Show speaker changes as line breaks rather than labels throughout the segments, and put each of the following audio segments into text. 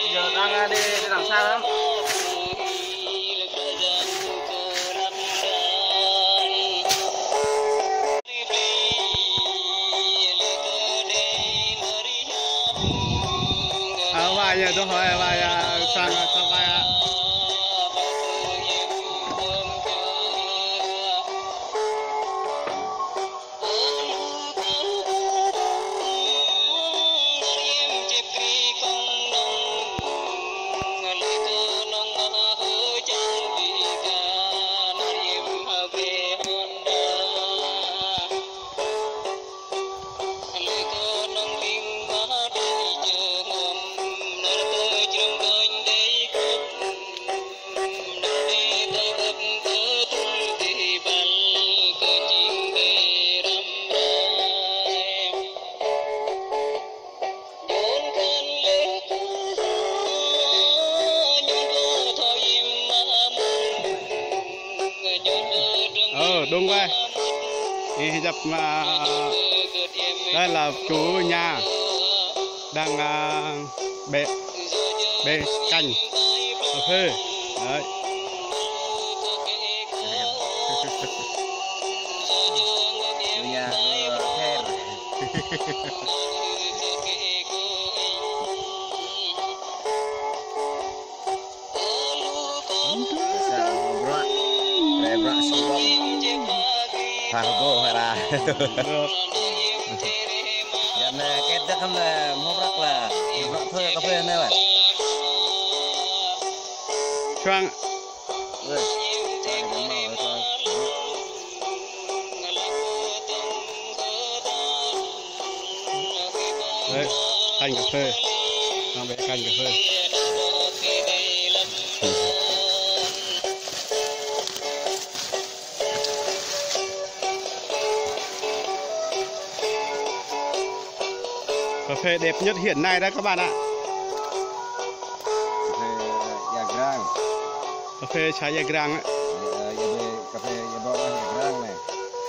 Giờ đang đi làm sao đó?
Vài giờ tôi hỏi vài sang sao vài đúng vậy. Thì dập mà đây là chú nhà đang bê canh cà phê đấy.
Chú nhà khen. Fargo hay là giờ này cái đất không là một rất là thuê cà phê này vậy
choang đấy canh cà phê đang bẻ canh cà phê. Cà phê đẹp nhất hiện nay đấy các bạn ạ. Cà phê trái Yagrang ấy.
Cà phê Yagrang này.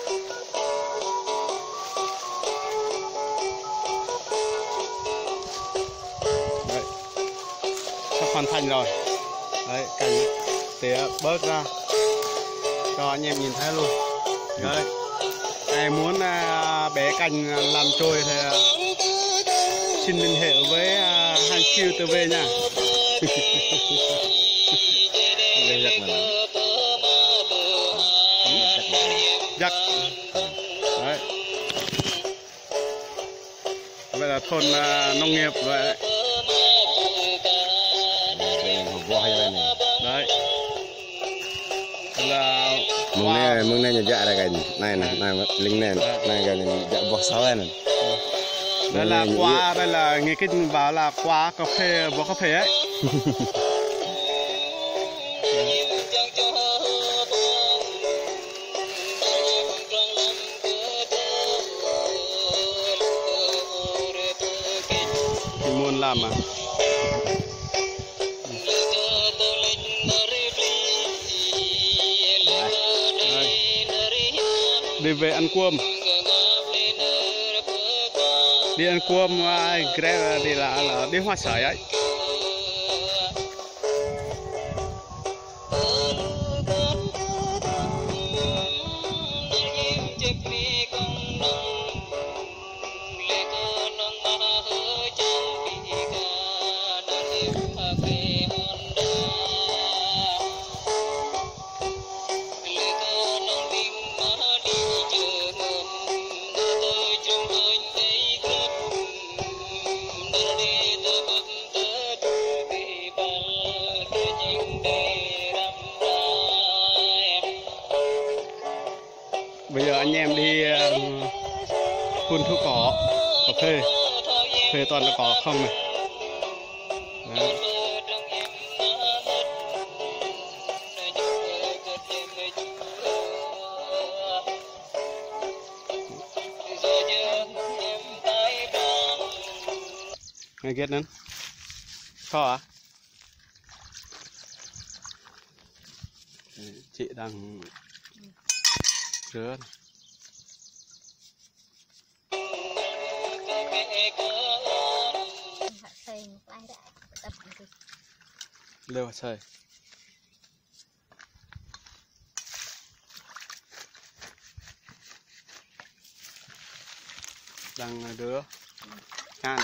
Đấy. Sắp hoàn thành rồi. Đấy, cành tỉa bớt ra cho anh em nhìn thấy luôn. Đấy. Ai muốn bẻ cành làm trôi thì xin liên hệ với Han Chiu TV nha. Giặc. Đấy. Đây là thôn nông nghiệp vậy. Đấy. Là
mừng này dạ ra cái này lính này cái dạ bò sáu này.
Đây là qua, đây là nghe cái bảo là qua cà phê, bó cà phê ấy. Thì muốn làm mà. Đi về ăn cơm. Đi ăn cơm đi là đi hoa sởi ấy. Bây giờ anh em đi phun thuốc cỏ cà phê toàn là cỏ không này. Đấy. Nghe ghét nữa khó à? Chị đang rửa
xây một cái đã tập
lêu trời đang đứa chan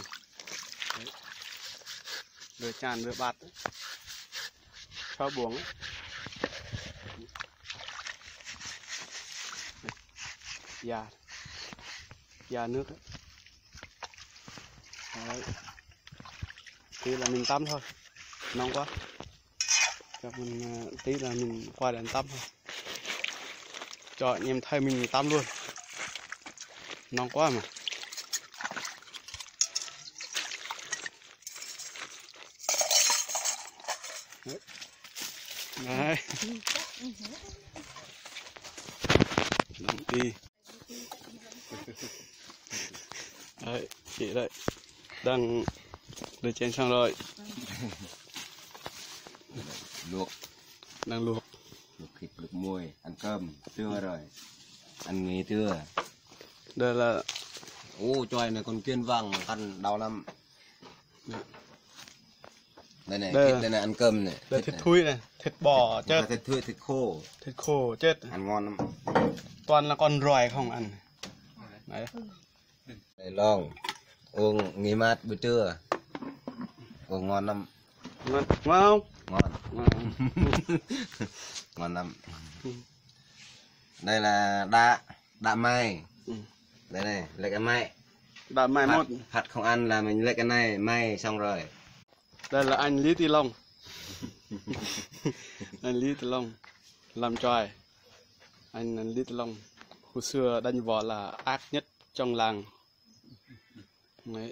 đứa chan đứa bát cho buồng da nước đấy. Đấy. Tí là mình tắm thôi, nóng quá cho mình tí là mình qua đến tắm thôi, cho anh em thay mình tắm luôn, nóng quá mà. Đấy. Đấy. Nóng đi. Đấy, chị đây đang đưa chén xong rồi,
luộc,
đang luộc
thịt, luộc muôi, ăn cơm trưa rồi, ăn mì trưa.
đây là
Choài này còn kiên vàng ăn đau lắm. Đây này,
đây,
thịt đây này, ăn cơm này.
đây thịt thui này, thịt bò chết,
thịt thui, thịt khô
chết,
ăn ngon lắm.
toàn là con roi không ăn. Đấy.
Đây long uống nghỉ mát buổi trưa, uống ngon lắm.
Ngon không?
Ngon. Ngon lắm. Đây là đạ mai. Đây này, lấy cái mai.
Đã mai một.
Hạt không ăn là mình lấy cái này may xong rồi.
Đây là anh Lý Thị Long. Anh Lý Thị Long làm choài. Anh Lý Thị Long hồi xưa đánh võ là ác nhất trong làng. Đấy.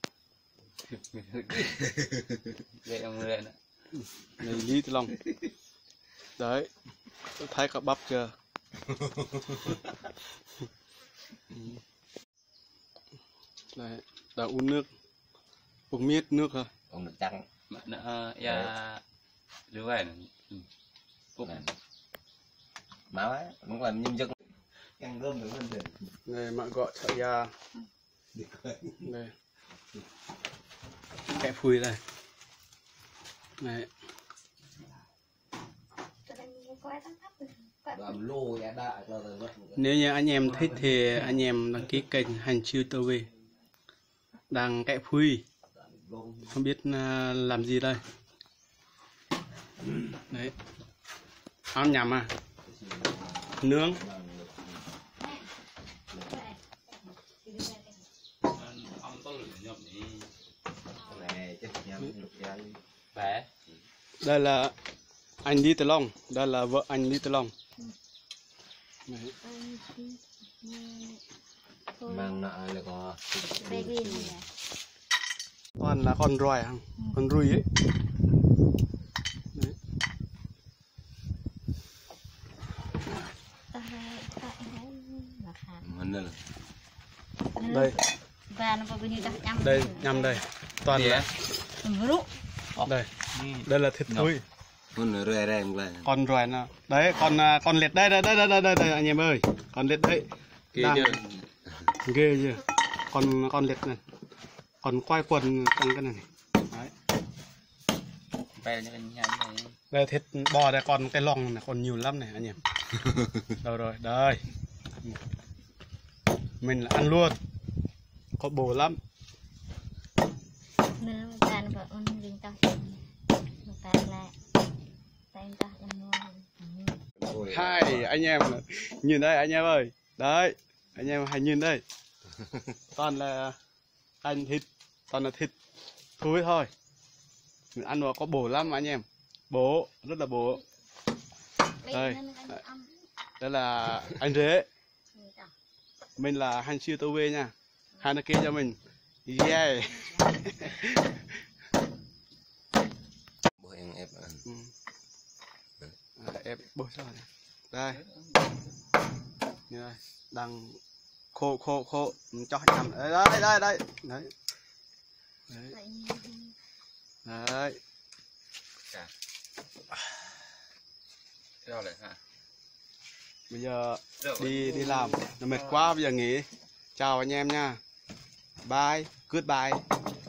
Này Lý Thị Long. Đấy. Tôi thấy có bắp chưa? Đấy, đã uống nước. Uống miết nước thôi.
Uống nước trắng.
Lưu vậy
Máu ấy, muốn làm nhân dân. Ăn cơm được hơn rồi.
Này mà gọi thợ gia. Đây. Kẹp phui đây. Này. Nếu như anh em thích thì anh em đăng ký kênh Hành Chiêu TV. Đang kẹp phui. Không biết làm gì đây. Đấy. Ăn nhầm à. Nướng. Đây là anh Lý Tử Long, đây là vợ anh Lý Tử Long. Đấy.
Mang nợ là có
Toàn là con roi không? Con rùi ấy. Đấy. Đây. Đây nhầm đây. Toàn là đây. Đây là thịt thui.
con rơi đây
Con roi nào. Đấy con liệt đây anh em ơi. Con liệt đấy. Ghê chưa? Con liệt này. Còn quay quần trong cái này. Đấy. Đây thịt bò đây, còn cái lòng này còn nhiều lắm này anh em. Đâu rồi, đây. Mình là ăn luôn. Có bổ lắm. Hai anh em nhìn đây anh em ơi. Đấy, anh em hãy nhìn đây. Toàn là anh thịt, toàn là thịt thui thôi. Mình ăn vào có bổ lắm anh em. Bổ, rất là bổ. Đây. Đây là anh Rế. Mình là Hành Chiêu TV nha. Hai nó kia cho mình. Yeah.
bố em ép
Ép bôi sao này. Đây. Như đây. Đang khô cho chầm. Đây. Đấy. Đấy. Đấy. Bây giờ đi làm, nó mệt quá, bây giờ nghỉ. Chào anh em nha. Bye, goodbye.